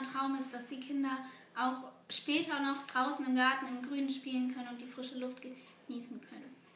großer Traum ist, dass die Kinder auch später noch draußen im Garten im Grünen spielen können und die frische Luft genießen können.